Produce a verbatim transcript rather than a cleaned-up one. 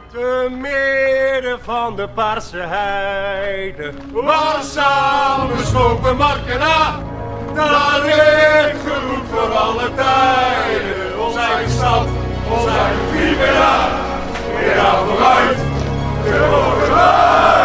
Te midden van de Paarse heide, waar samen slopen Markena, daar ligt genoeg voor alle tijden. Ons eigen stad, ons eigen Vibera, ja vooruit, de hoge